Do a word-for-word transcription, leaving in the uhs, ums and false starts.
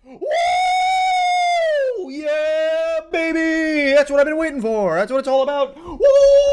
Woo! Yeah, baby! That's what I've been waiting for. That's what it's all about. Woo!